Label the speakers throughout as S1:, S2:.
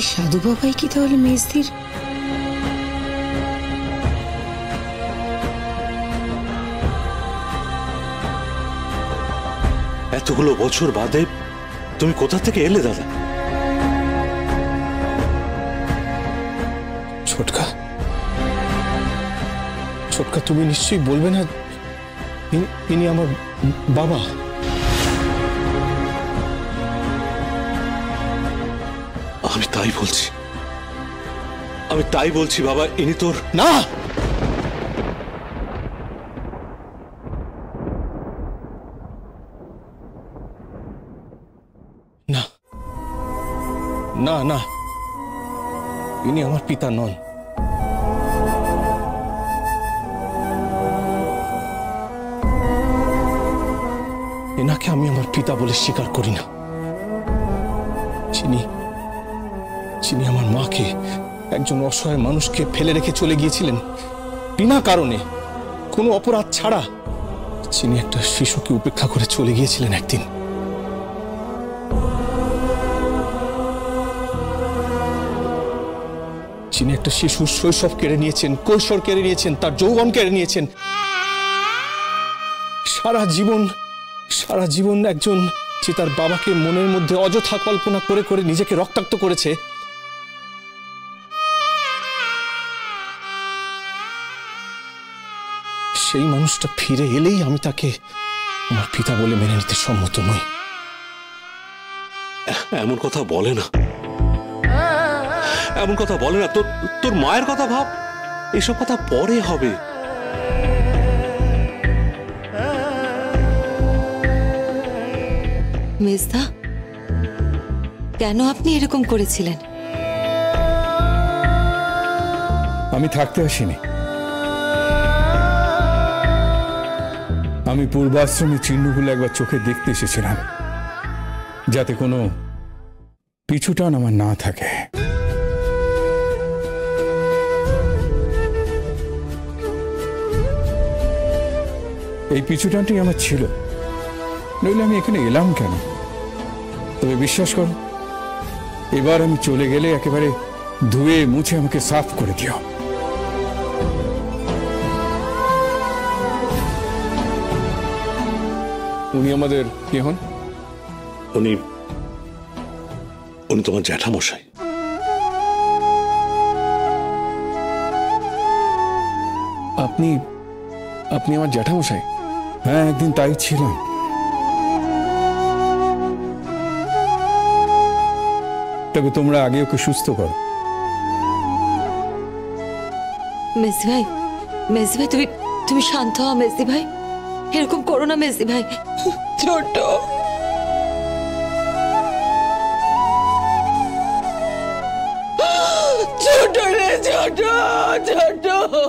S1: এই সাধু বাবাই কি তাহলে মেজদির?
S2: এতগুলো বছর বাদে তুমি কোথা থেকে এলে দাদা?
S3: ছোটকা, ছোটকা, তুমি নিশ্চয়ই বলবে না ইনি আমার বাবা?
S2: আমি তাই বলছি, আমি তাই বলছি বাবা, ইনি তোর।
S3: না, না, না, না, ইনি আমার পিতা নন। এনাকে আমি আমার পিতা বলে স্বীকার করি না। যিনি আমার মাকে, একজন অসহায় মানুষকে ফেলে রেখে চলে গিয়েছিলেন বিনা কারণে, কোনো অপরাধ ছাড়া, যিনি একটা শিশুকে উপেক্ষা করে চলে গিয়েছিলেন একদিন। যিনি একটা শিশুর শৈশব কেড়ে নিয়েছেন, কৈশোর কেড়ে নিয়েছেন, তার যৌবন কেড়ে নিয়েছেন। সারা জীবন একজন যে তার বাবাকে মনের মধ্যে অযথা কল্পনা করে করে নিজেকে রক্তাক্ত করেছে, সেই মানুষটা ফিরে এলেই আমি তাকে আমার পিতা বলে মেনে নিতে সম্মত নই।
S2: এমন কথা বলে না, এমন কথা বলে না। তোর মায়ের কথা ভাব, এসব কথা পরে হবে।
S4: মেজদা, কেন আপনি এরকম করেছিলেন?
S5: আমি থাকতে আসিনি, আমি পূর্বাশ্রমের চিহ্নগুলো একবার চোখে দেখতে এসেছিলাম, যাতে কোনো পিছুটান আমার না থাকে। এই পিছুটানটি আমার ছিল, নইলে আমি এখানে এলাম কেন? তবে বিশ্বাস করো, এবার আমি চলে গেলে একেবারে ধুয়ে মুছে আমাকে সাফ করে দিও।
S3: উনি আমাদের কে হন?
S2: উনি তোমার জ্যাঠামশাই।
S3: আপনি আমার জ্যাঠামশাই?
S5: হ্যাঁ, একদিন তাই ছিলাম। তবে তোমরা আগে ওকে সুস্থ করো।
S4: মেজদি ভাই, তুমি শান্ত হও মেজদি ভাই, এরকম করো না মেজদি ভাই।
S1: ছোট ছোট রে, ছোট ছোট,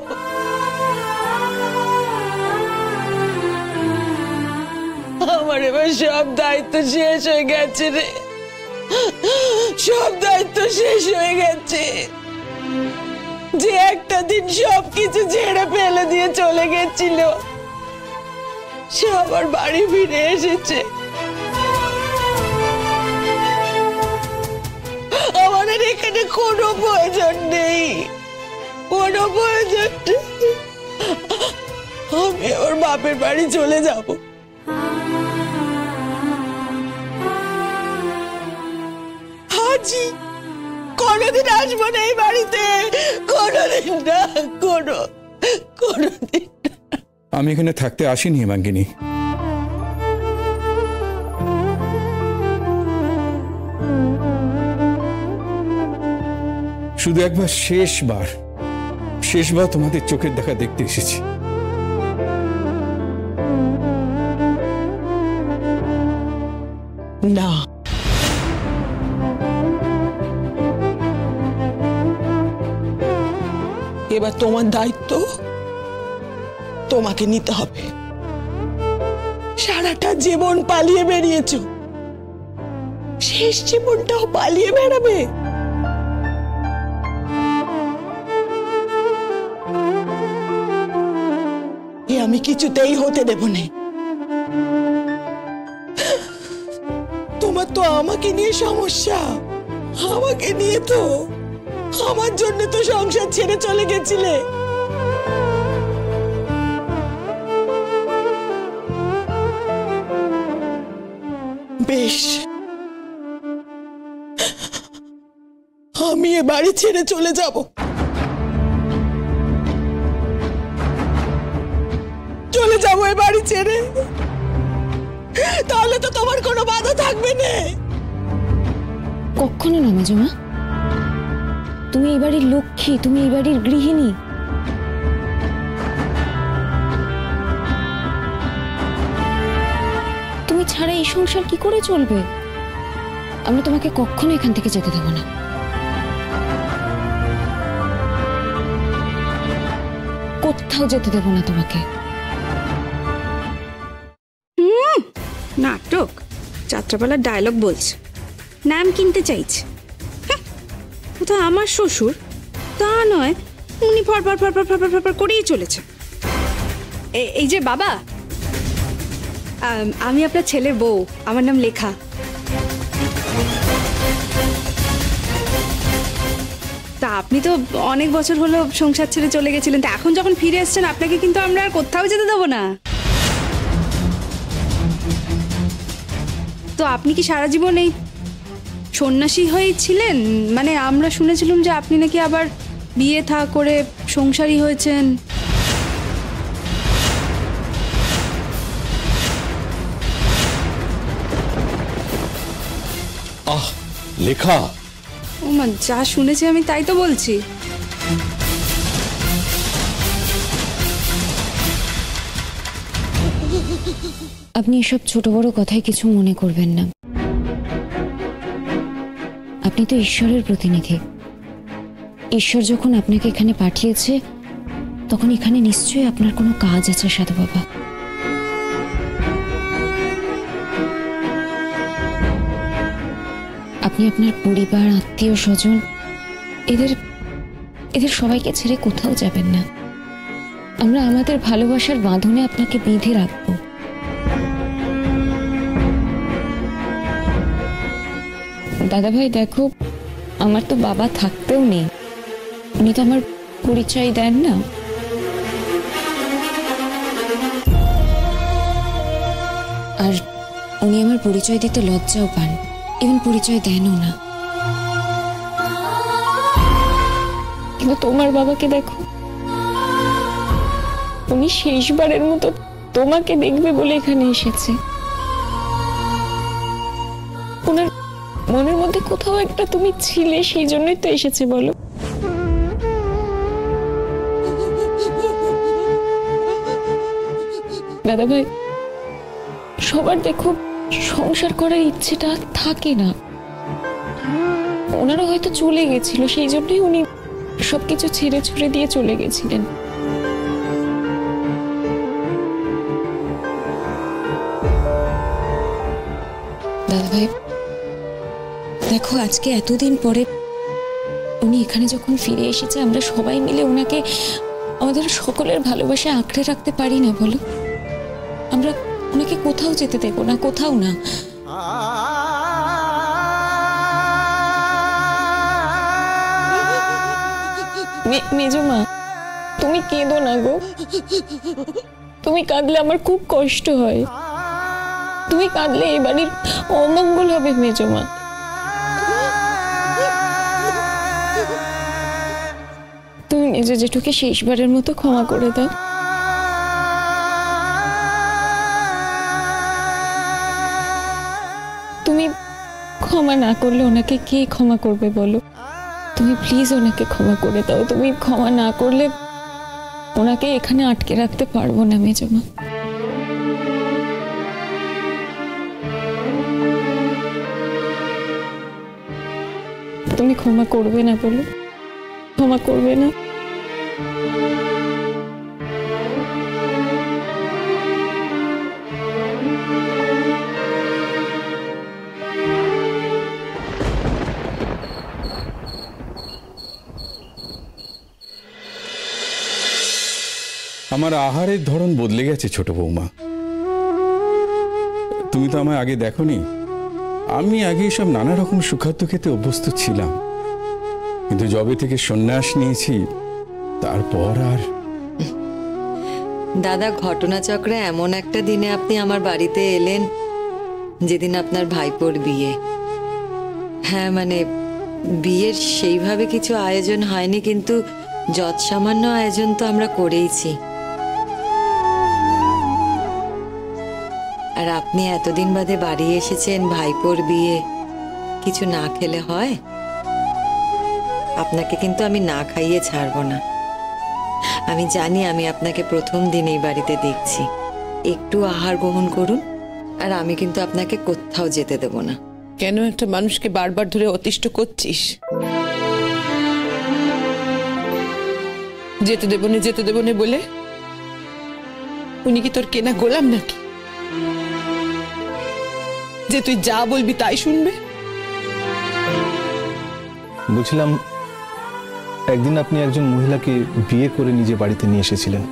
S1: আমার এবার সব দায়িত্ব শেষ হয়ে গেছে রে, সব দায়িত্ব শেষ হয়ে গেছে। যে একটা দিন সবকিছু ছেড়ে ফেলে দিয়ে চলে গেছিল, সে আবার বাড়ি ফিরে এসেছে। আমাদের এখানে কোনো প্রয়োজন নেই, কোনো প্রয়োজন নেই। আমি ওর বাপের বাড়ি চলে যাব। হাজি কোনোদিন আসবো না এই বাড়িতে, কোনোদিন না, কোনোদিন।
S5: আমি এখানে থাকতে আসিনি হেমাঙ্গিনী। শুধু একবার শেষবার তোমাদের চোখের দেখা দেখতে এসেছি।
S1: না, এবার তোমার দায়িত্ব তোমাকে নিতে হবে। সারাটা জীবন পালিয়ে বেরিয়েছো, শেষ জীবনটাও পালিয়ে বেড়াবে? এ আমি কিছুতেই হতে দেব না। তোমার তো আমাকে নিয়ে সমস্যা, আমাকে নিয়ে তো, আমার জন্য তো সংসার ছেড়ে চলে গেছিলে। বেশ, আমি এ বাড়ি ছেড়ে চলে যাব। চলে যাব এ বাড়ি ছেড়ে, তাহলে তো তোমার কোনো বাধা থাকবে না।
S6: কখনো না মেজমা, তুমি এই বাড়ির লক্ষ্মী, তুমি এই বাড়ির গৃহিণী। তুমি ছাড়া এই সংসার কি করে চলবে? আমরা তোমাকে কখনো এখান থেকে যেতে দেব না। কোথাও যেতে দেব না তোমাকে।
S7: নাটক, যাত্রাপালার ডায়লগ বলছে, নাম কিনতে চাইছে। কোথাও আমার শ্বশুর তা নয়, উনি ফরফর ফরফর ফরফর ফরফর করেই চলেছে। এই যে বাবা, আমি আপনার ছেলের বউ, আমার নাম লেখা। তা আপনি তো অনেক বছর হলো সংসার ছেড়ে চলে গেছিলেন, তা এখন যখন ফিরে এসছেন আপনাকে কিন্তু আমরা আর কোথাও যেতে দেবো না। তো আপনি কি সারা জীবন এই সন্ন্যাসী হয়েই ছিলেন? মানে আমরা শুনেছিলাম যে আপনি নাকি আবার বিয়ে থা করে সংসারী হয়েছেন।
S3: আহ লেখা,
S7: ও মা, যা শুনেছি আমি তাই তো বলছি।
S6: আপনি এসব ছোট বড় কথায় কিছু মনে করবেন না। আপনি তো ঈশ্বরের প্রতিনিধি। ঈশ্বর যখন আপনাকে এখানে পাঠিয়েছে, তখন এখানে নিশ্চয়ই আপনার কোনো কাজ আছে সাধু বাবা। আপনি আপনার পরিবার, আত্মীয় স্বজন, এদের সবাইকে ছেড়ে কোথাও যাবেন না। আমরা আমাদের ভালোবাসার বাঁধনে আপনাকে বেঁধে রাখবো। দাদা ভাই দেখো, আমার তো বাবা থাকতেও নেই, উনি তো আমার পরিচয় দেন না। আর উনি আমার পরিচয় দিতে লজ্জাও পান, ইভেন পরিচয় দেনও না। কিন্তু তোমার বাবাকে দেখো, উনি শেষবারের মতো তোমাকে দেখবে বলে এখানে এসেছে। ওনার মনের মধ্যে কোথাও একটা তুমি ছিলে, সেই জন্যই তো এসেছে। বলো দাদা ভাই, সবার দেখো সংসার করার ইচ্ছেটা থাকে না। ওনারা হয়তো চলে গেছিল, সেই জন্যই উনি সবকিছু ছেড়ে ছুড়ে দিয়ে চলে গেছিলেন। দাদা ভাই দেখো, আজকে এতদিন পরে উনি এখানে যখন ফিরে এসেছে, আমরা সবাই মিলে ওনাকে আমাদের সকলের ভালোবাসা আঁকড়ে রাখতে পারি না? বলো, আমরা ওনাকে কোথাও যেতে দেব না, কোথাও না। মেজমা, তুমি কেঁদো না গো। তুমি কাঁদলে আমার খুব কষ্ট হয়। তুমি কাঁদলে এই বাড়ির অমঙ্গল হবে মেজমা। তুমি মেজ জেঠুকে শেষবারের মতো ক্ষমা করে দাও। তুমি ক্ষমা না করলে ওনাকে কে ক্ষমা করবে বলো? তুমি প্লিজ ওনাকে ক্ষমা করে দাও। তুমি ক্ষমা না করলে ওনাকে এখানে আটকে রাখতে পারবো না মেজমা। তুমি ক্ষমা করবে না বলো? ক্ষমা করবে না?
S5: আমার আহারের ধরন বদলে গেছে ছোট বৌমা। তুমি তো আমায় আগে দেখোনি। আমি আগে সব নানা রকম সুখাদ্য খেতে অভ্যস্ত ছিলাম, কিন্তু যবে থেকে সন্ন্যাস নিয়েছি তারপর আর।
S4: দাদা, ঘটনাচক্রে এমন একটা দিনে আপনি আমার বাড়িতে এলেন যেদিন আপনার ভাইপোর বিয়ে। হ্যাঁ, মানে বিয়ের সেইভাবে কিছু আয়োজন হয়নি, কিন্তু যৎসামান্য আয়োজন তো আমরা করেইছি। আর আপনি এতদিন বাদে বাড়ি এসেছেন, ভাইপোর বিয়ে, কিছু না খেলে হয়? আপনাকে কিন্তু আমি না খাইয়ে ছাড়বো না। আমি জানি আমি আপনাকে প্রথম দিন এই বাড়িতে দেখছি। একটু আহার গ্রহণ করুন, আর আমি কিন্তু আপনাকে কোথাও যেতে দেব না।
S1: কেন একটা মানুষকে বারবার ধরে অতিষ্ঠ করছিস? যেতে দেব না বলে উনি কি তোর কেনা গোলাম নাকি, যে তুই যা বলবি তাই শুনবে?
S3: বলছিলাম, একদিন আপনি একজন মহিলাকে বিয়ে করে নিজে বাড়িতে নিয়ে এসেছিলেন,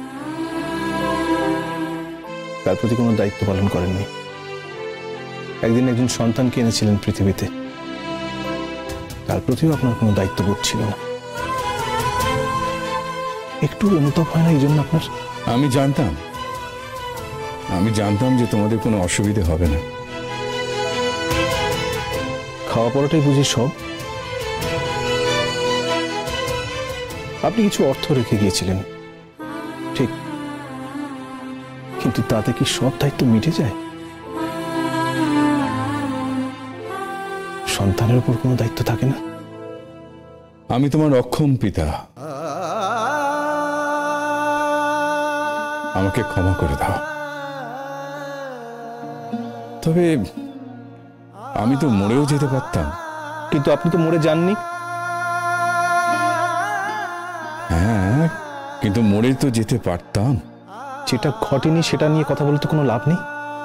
S3: তার প্রতি কোনো দায়িত্ব পালন করেননি। একদিন একজন সন্তানকে এনেছিলেন পৃথিবীতে, তার প্রতিও আপনার কোনো দায়িত্ববোধ ছিল না। একটু অনুতাপ হয় না এই জন্য আপনার?
S5: আমি জানতাম যে তোমাদের কোনো অসুবিধা হবে না।
S3: খাওয়া পড়াটাই বুঝি সব? আপনি কিছু অর্থ রেখে গিয়েছিলেন, ঠিক, কিন্তু তাতে কি সব দায়িত্ব মিটে যায়? সন্তানের উপর কোনো দায়িত্ব থাকে না?
S5: আমি তোমার অক্ষম পিতা, আমাকে ক্ষমা করে দাও। তবে আমি তো মরেও যেতে পারতাম।
S3: কিন্তু আপনি তো মরে যাননি।
S5: হ্যাঁ, কিন্তু মরে তো যেতে পারতাম।
S3: যেটা ঘটেনি সেটা নিয়ে কথা বলতে কোনো লাভ নেই।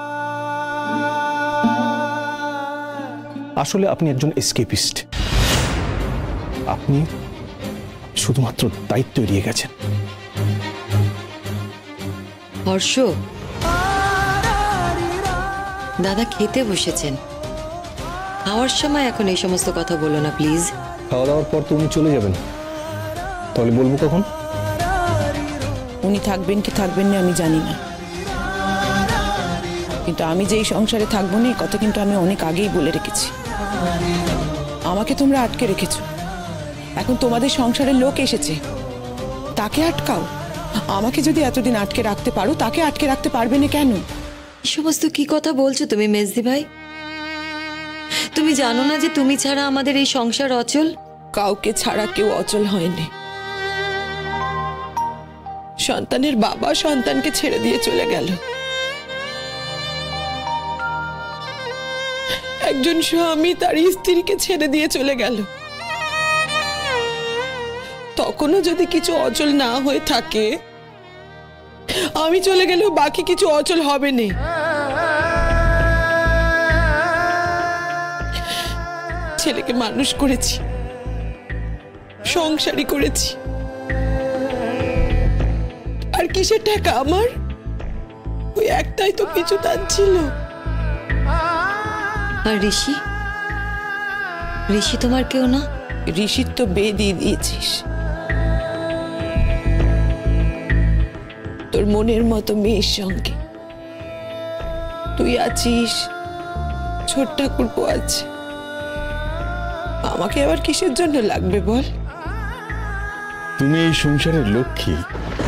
S3: আসলে আপনি একজন এসকেপিস্ট। আপনি শুধুমাত্র দায়িত্ব এড়িয়ে গেছেন।
S4: হর্ষ, দাদা খেতে বসেছেন, খাওয়ার সময় এখন এই সমস্ত কথা বলো না প্লিজ।
S3: খাওয়া দাওয়ার পর তো উনি চলে যাবেন, তাহলে বলবো কখন?
S1: উনি থাকবেন কি থাকবেন না আমি জানি না, কিন্তু আমি যে এই সংসারে থাকবো না এই কথা কিন্তু আমি অনেক আগেই বলে রেখেছি। আমাকে তোমরা আটকে রেখেছো, এখন তোমাদের সংসারের লোক এসেছে, তাকে আটকাও। আমাকে যদি এতদিন আটকে রাখতে পারো, তাকে আটকে রাখতে পারবে না কেন?
S4: এই সমস্ত কি কথা বলছো তুমি মেজদি ভাই? তুমি জানো না যে তুমি ছাড়া আমাদের এই সংসার অচল?
S1: কাউকে ছাড়া কেউ অচল হয়নি। সন্তানের বাবা সন্তানকে ছেড়ে দিয়ে চলে গেল, একজন স্বামী তার স্ত্রীকে ছেড়ে দিয়ে চলে গেল। তখনও যদি কিছু অচল না হয়ে থাকে, আমি চলে গেলেও বাকি কিছু অচল হবে না। ছেলেকে মানুষ করেছি, সংসারই করেছি, আর কিসের টাকা আমার? ওই একটাই তো কিছু তার ছিল।
S4: আর ঋষি তোমার কেউ না?
S1: ঋষির তো বিয়ে দিয়ে দিয়েছিস, তোর মনের মতো মেয়ের সঙ্গে। তুই আছিস, ছোট ঠাকুরপো আছে, আমাকে আবার কিসের জন্য লাগবে বল?
S5: তুমি এই সংসারের লক্ষ্মী,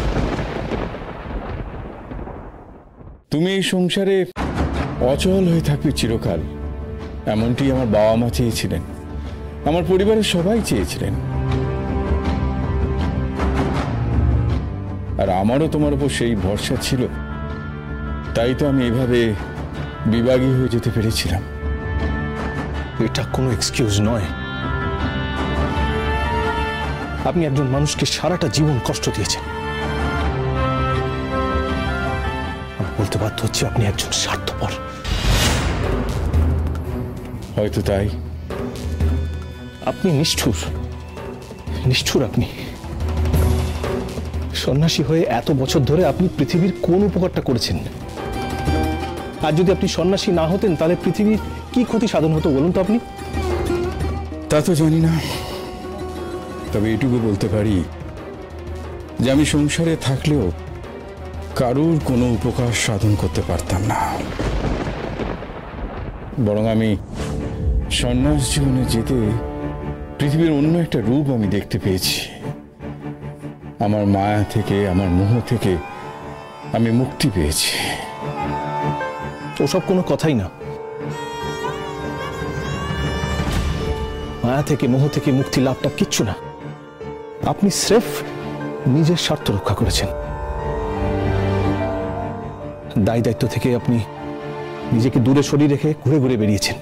S5: তুমি এই সংসারে অচল হয়ে থাকবে চিরকাল, এমনটি আমার বাবা মা চেয়েছিলেন, আমার পরিবারের সবাই চেয়েছিলেন। আর আমারও তোমার উপর সেই ভরসা ছিল, তাই তো আমি এভাবে বিভাগী হয়ে যেতে পেরেছিলাম।
S3: এটা কোনো এক্সকিউজ নয়। আপনি একজন মানুষকে সারাটা জীবন কষ্ট দিয়েছেন। আমি বলতে বাধ্য হচ্ছি আপনি একজন স্বার্থপর।
S5: হয়তো তাই।
S3: আপনি নিষ্ঠুর। আপনি সন্ন্যাসী হয়ে এত বছর ধরে আপনি পৃথিবীর কোন উপকারটা করেছেন? আর যদি আপনি সন্ন্যাসী না হতেন তাহলে পৃথিবীর কি ক্ষতি সাধন হতো বলুন তো আপনি?
S5: তা তো জানি না, তবে এটুকু বলতে পারি যে আমি সংসারে থাকলেও কারুর কোনো উপকার সাধন করতে পারতাম না। বরং আমি সন্ন্যাস জীবনে যেতে পৃথিবীর অন্য একটা রূপ আমি দেখতে পেয়েছি। আমার মায়া থেকে, আমার মোহ থেকে আমি মুক্তি পেয়েছি।
S3: ওসব কোনো কথাই না। মায়া থেকে, মোহ থেকে মুক্তি লাভটা কিচ্ছু না। আপনি স্রেফ নিজের স্বার্থ রক্ষা করেছেন। দায় দায়িত্ব থেকে আপনি নিজেকে দূরে সরিয়ে রেখে ঘুরে ঘুরে বেরিয়েছেন।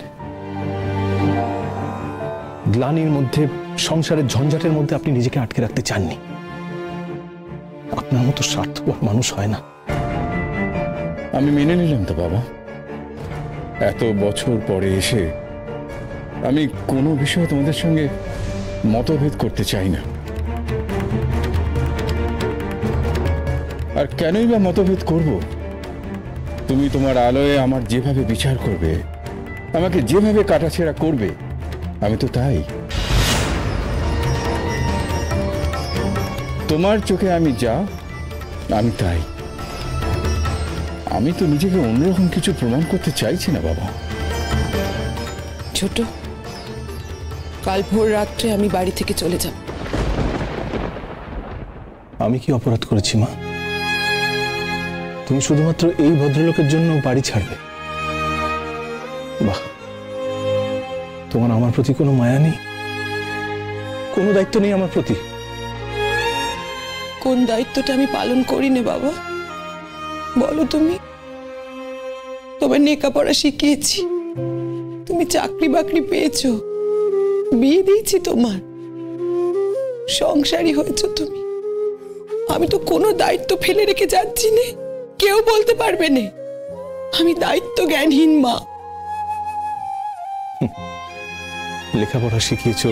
S3: গ্লানির মধ্যে, সংসারের ঝঞ্ঝাটের মধ্যে আপনি নিজেকে আটকে রাখতে চাননি। আপনার মতো স্বার্থপর মানুষ হয় না।
S5: আমি মেনে নিলাম তো বাবা, এত বছর পরে এসে আমি কোনো বিষয়ে তোমাদের সঙ্গে মতভেদ করতে চাই না। আর কেনই বা মতভেদ করব? তুমি তোমার আলোয় আমার যেভাবে বিচার করবে, আমাকে যেভাবে কাটাছেঁড়া করবে, আমি তো তাই। তোমার চোখে আমি যা, আমি তাই। আমি তো নিজেকে অন্যরকম কিছু প্রমাণ করতে চাইছি না বাবা।
S1: ছোট, কাল ভোর রাত্রে আমি বাড়ি থেকে চলে যাব।
S3: আমি কি অপরাধ করেছি মা? তুমি শুধুমাত্র এই ভদ্রলোকের জন্য বাড়ি ছাড়বে? বাহ, তোমার আমার প্রতি কোনো মায়া নেই, কোনো দায়িত্ব নেই আমার প্রতি?
S1: কোন দায়িত্বটা আমি পালন করি না বাবা, বলো তুমি? তোমার লেখাপড়া শিখিয়েছি, তুমি চাকরি বাকরি পেয়েছো, বিয়ে দিয়েছি তোমার, সংসারী হয়েছো তুমি। আমি তো কোনো দায়িত্ব ফেলে রেখে যাচ্ছি না, কেউ বলতে পারবে না আমি দায়িত্ব জ্ঞানহীন মা।
S3: লেখাপড়া শিখিয়েছো,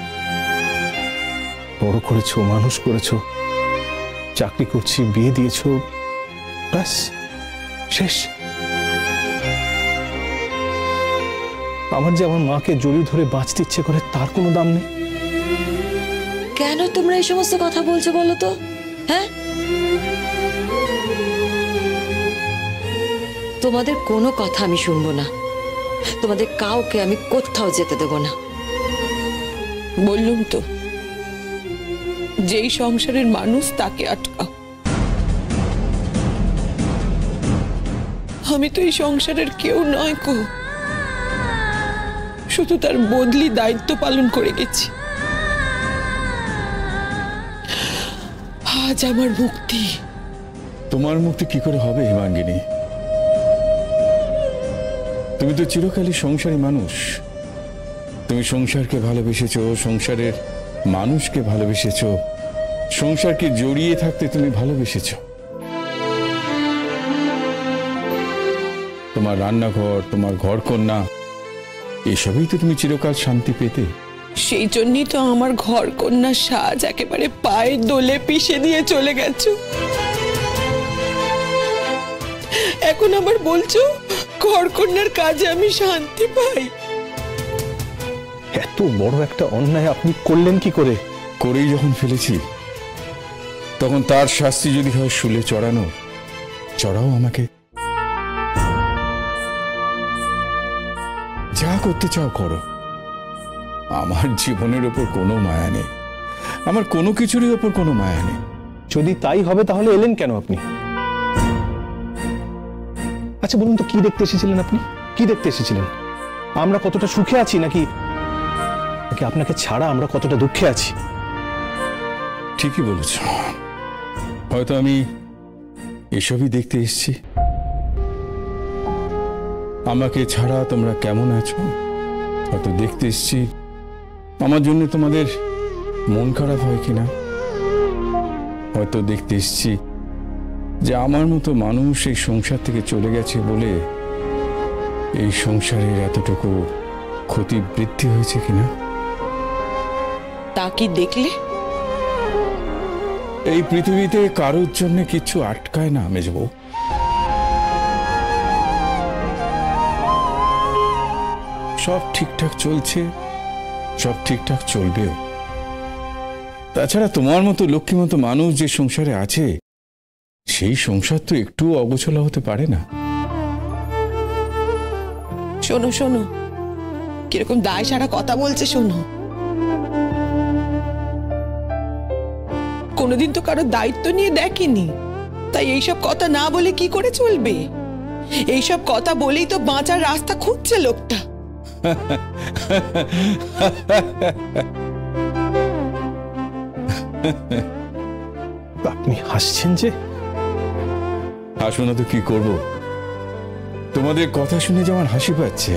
S3: বড় করেছো, মানুষ করেছো, চাকরি করছি, বিয়ে দিয়েছো, ব্যাস শেষ। আমার যে আমার মাকে জড়িয়ে ধরে বাঁচতে ইচ্ছে করে তার কোনো দাম নেই।
S4: কেন তোমরা এই সমস্ত কথা বলছো বলো তো? হ্যাঁ, তোমাদের কোনো কথা আমি শুনবো না, তোমাদের কাউকে আমি কোথাও যেতে দেবো না।
S1: বললুম তো, যেই সংসারের মানুষ তাকে আটকাও। আমি তো এই সংসারের কেউ নয় কো, শুধু তার বদলি দায়িত্ব পালন করে গেছি। আজ আমার মুক্তি।
S5: তোমার মুক্তি কি করে হবে হেমাঙ্গিনী? তুমি তো চিরকালই সংসারী মানুষ। তুমি সংসারকে ভালোবেসেছো, সংসারের মানুষকে ভালোবেসেছো, সংসারকে জড়িয়ে থাকতে তুমি ভালোবেসেছো। তোমার রান্নাঘর, তোমার ঘরকন্যা, এসবই তো তুমি চিরকাল শান্তি পেতে।
S1: সেই জন্যই তো আমার ঘর কন্যা সাজ একেবারে পায়ের দোলে পিষে দিয়ে চলে গেছো। এখন আবার বলছো ঘর কন্যার কাজে আমি শান্তি পাই?
S3: এত বড় একটা অন্যায় আপনি করলেন কি করে?
S5: করেই যখন ফেলেছি, তখন তার শাস্তি যদি হয় শুলে চড়ানো, চড়াও আমাকে। যা করতে চাও করো, আমার জীবনের ওপর কোনো মায়া নেই, আমার কোনো কিছুরই ওপর কোনো মায়া নেই।
S3: যদি তাই হবে তাহলে এলেন কেন আপনি? আচ্ছা বলুন তো, কি দেখতে এসেছিলেন আপনি? কি দেখতে এসেছিলেন? আমরা কতটা সুখে আছি, নাকি আপনাকে ছাড়া আমরা কতটা দুঃখে আছি?
S5: ঠিকই বলেছ, হয়তো আমি এসবই দেখতে এসেছি। আমাকে ছাড়া তোমরা কেমন আছো হয়তো দেখতে এসেছি। আমার জন্য তোমাদের মন খারাপ হয় কিনা হয়তো দেখতে এসেছি, যে আমার মতো মানুষ এই সংসার থেকে চলে গেছে বলে এই সংসারের এতটুকু ক্ষতি বৃদ্ধি হয়েছে কিনা।
S1: তা কি দেখলে?
S5: এই পৃথিবীতে কারোর জন্য কিছু আটকায় না মেজবউ। সব ঠিকঠাক চলছে, সব ঠিকঠাক চলবেও। তাছাড়া তোমার মতো লক্ষ্মীমতো মানুষ যে সংসারে আছে, সেই সংসার তো একটু অগোছলা হতে পারে না।
S1: শোনো শোনো, কিরকম দায় সারা কথা বলছে শোনো। কোনোদিন তো কারো দায়িত্ব নিয়ে দেখেনি, তাই এইসব কথা না বলে কি করে চলবে? এইসব কথা বলেই তো বাঁচার রাস্তা খুঁজছে লোকটা।
S3: আপনি হাসছেন যে?
S5: হাসো না তো কি করব? তোমাদের কথা শুনে যে আমার হাসি পাচ্ছে।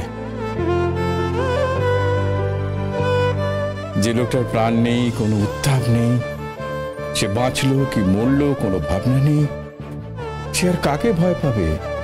S5: যে লোকটার প্রাণ নেই, কোনো উত্তাপ নেই, সে বাঁচলো কি মরলো কোনো ভাবনা নেই, সে আর কাকে ভয় পাবে?